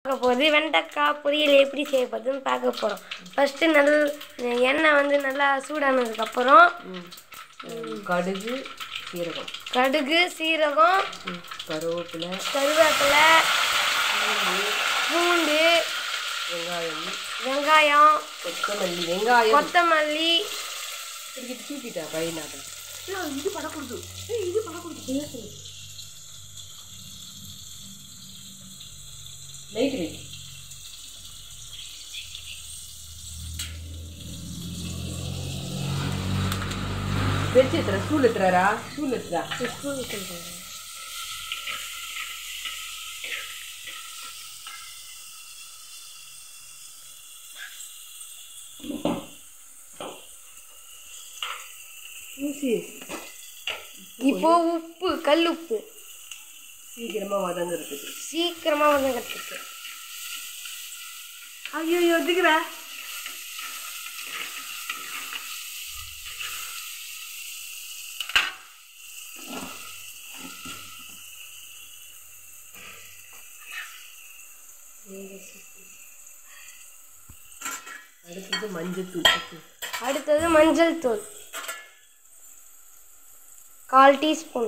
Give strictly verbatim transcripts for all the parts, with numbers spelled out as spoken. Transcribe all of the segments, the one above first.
பார்க்க போகுது வெண்டைக்காய் பொரியல் எப்படி செய்யப்படுதுன்னு பார்க்க போகிறோம். ஃபஸ்ட்டு நல் எண்ணெய் வந்து நல்லா சூடானதுக்கப்புறம் கடுகு சீரகம் கடுகு சீரகம் கருவேப்பிலை கருவேப்பிலை பூண்டு வெங்காயம் வெங்காயம் கொத்தமல்லி வெங்காயம் கொத்தமல்லி திருப்பி தூக்கிட்டா பையனாக இது படக்கூடாது இது படக்கூடாது பேசு லைட் வை வெச்சு எத்துற ஸ்கூல் எத்துறாரா ஸ்கூல் எத்துறா ஸ்கூல் எடுத்துறேன். ஊசி இப்போ உப்பு கல் உப்பு சீக்கிரமா வதங்குறதுக்கு சீக்கிரமா வதங்கிறதுக்கு. ஐயோ ஒதுக்குற அடுத்தது மஞ்சள் தூள் அடுத்தது மஞ்சள் தூள் கால் டீஸ்பூன்.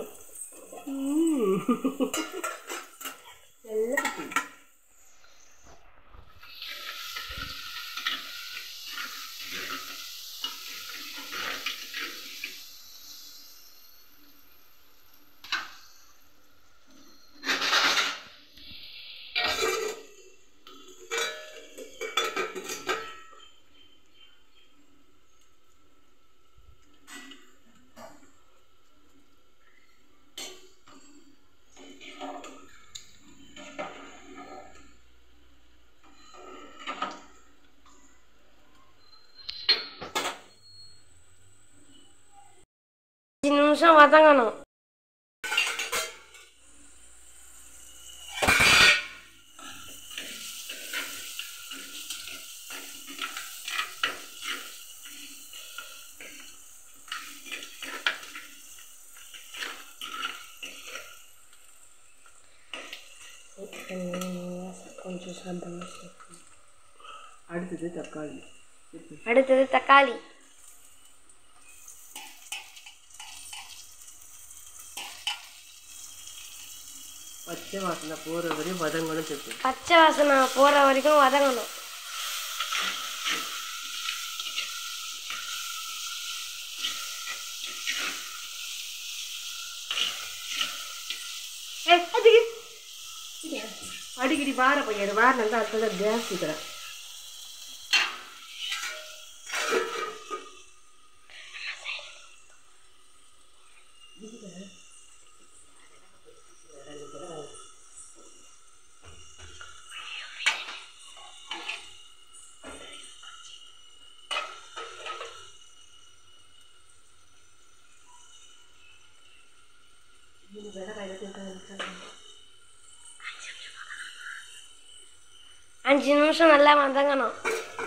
அஞ்சு நிமிஷம் வதங்கணும். கொஞ்சம் சாப்பிடணும். அடுத்தது தக்காளி அடுத்தது தக்காளி பச்சை வாசனை போகிற வரையும் வதங்கணும். சேர்த்து பச்சை வாசனை போகிற வரைக்கும் வதங்கணும். அடிக்கடி வார பையன் வார நல்லா அடுத்தது கேஸ் இருக்கிறேன். அஞ்சு நிமிஷம் நல்லா வதங்கணும்.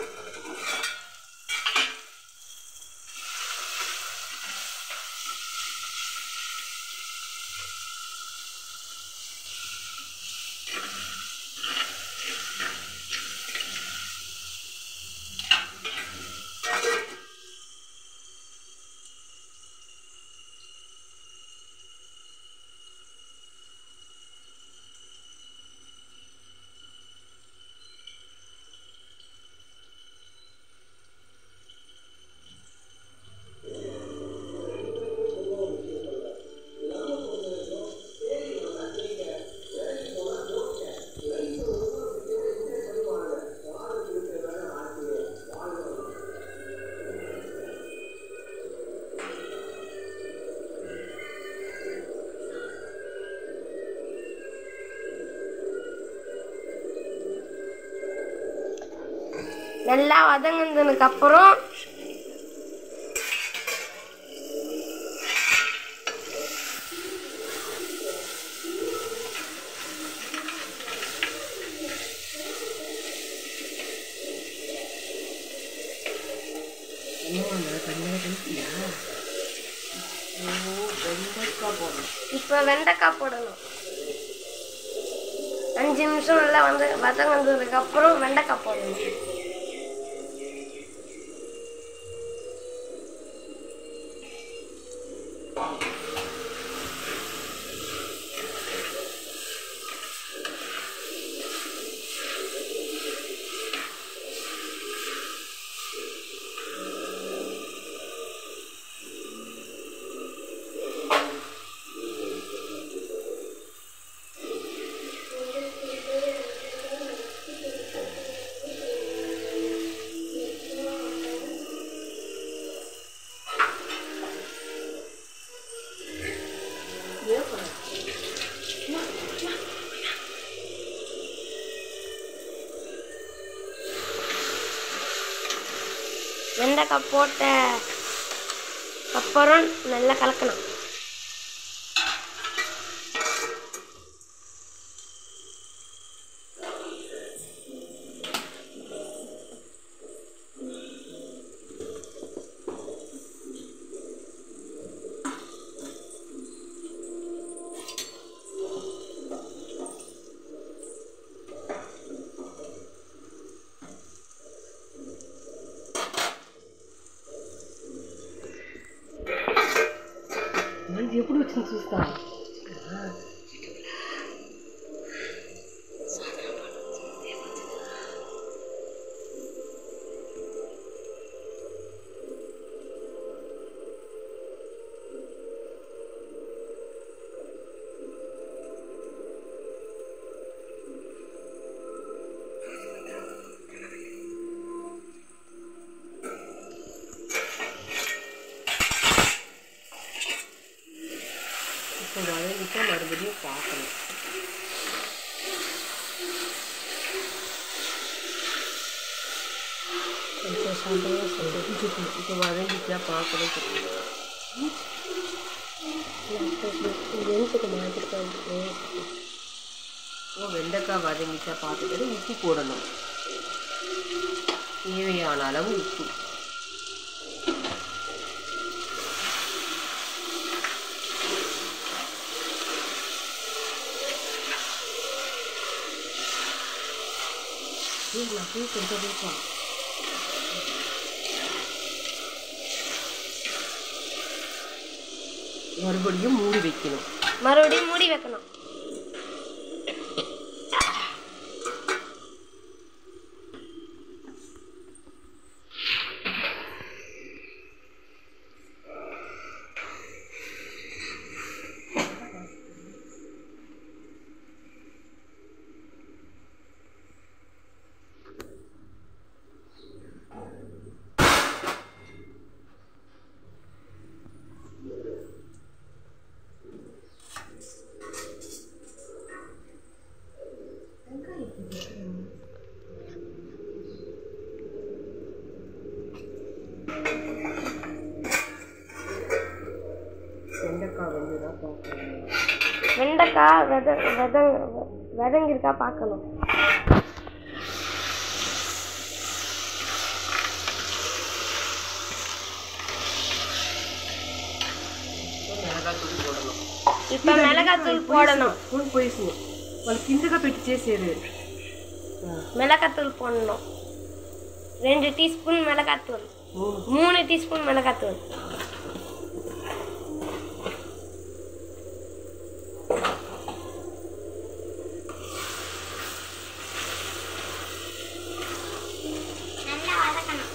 நல்லா வதங்கினதுக்கு அப்புறம் இப்போ வெண்டைக்காய் போடணும். அஞ்சு நிமிஷம் நல்லா வந்து வதங்கினதுக்கப்புறம் வெண்டைக்காய் போடணும். வெண்டைக்காய் போட்ட அப்புறம் நல்லா கலக்கணும். ఇది ఎప్పుడు వచ్చింది చూస్తా. வதங்கிட்டு மறுபடியும் பார்க்கணும். இப்போ வதங்கிட்டா பார்க்கணும். வெண்டைக்காய் வதங்கிட்டா பார்த்துட்டு உப்பு போடணும். தேவையான அளவு உப்பு. கொஞ்சம் இருக்கும். மறுபடியும் மூடி வைக்கணும். மறுபடியும் மூடி வைக்கணும். வெண்டைக்காய் வந்து தான் பார்க்கணும். வெண்டைக்காய் வெத வெத வெதங்கிருக்கா பார்க்கணும். மிளகாத்தூள் போடணும். இப்போ மிளகாத்தூள் போடணும். ஃபோன் போயிடுச்சு. వాళ్ళు కిందగా పెట్టి చేసేది. மிளகாத்தூள் போடணும். ரெண்டு டீஸ்பூன் மிளகாத்தூள், மூணு டீஸ்பூன் மிளகாத்தூள். நல்லா வதக்கணும்.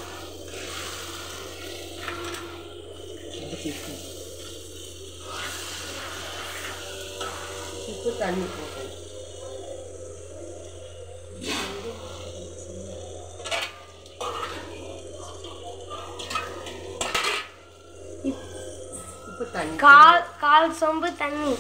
இப்போ தண்ணி போடணும். கால் கால் சொம்பு தண்ணி.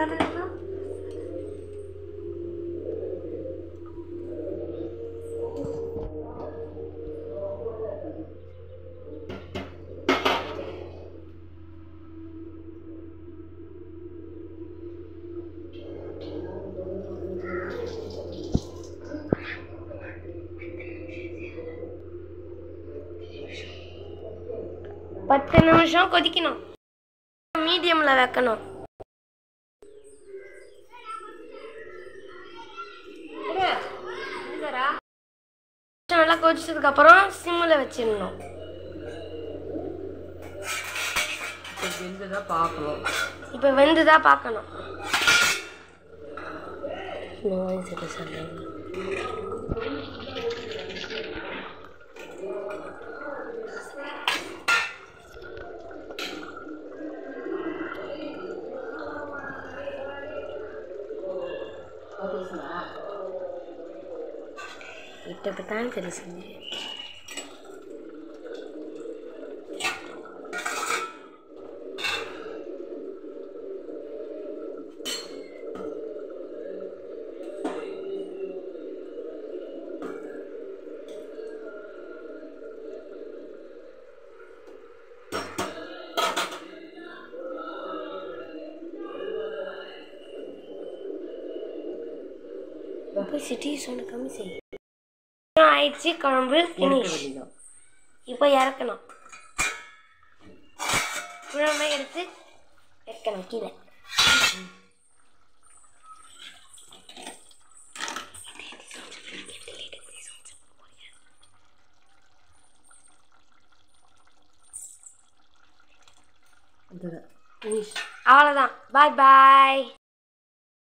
பார்த்தீங்கன்னா பத்து நிமிஷம் கொதிக்கணும். மீடியம்ல வைக்கணும். நல்லா கொதிச்சதுக்கு அப்புறம் சிம்மில் வச்சிடணும். வெந்துதான் பார்க்கணும். இப்போ வெந்துதான் பார்க்கணும். இப்போ தான் தெரியுங்க. சிட்டி சொன்ன கம்மி செய் ஆயிடுச்சு. குழம்பு ஃபினிஷ். இப்போ இறக்கணும். குழம்பை எடுத்து வைக்கணும் கீழே. அவ்வளோதான். பாய் பாய்.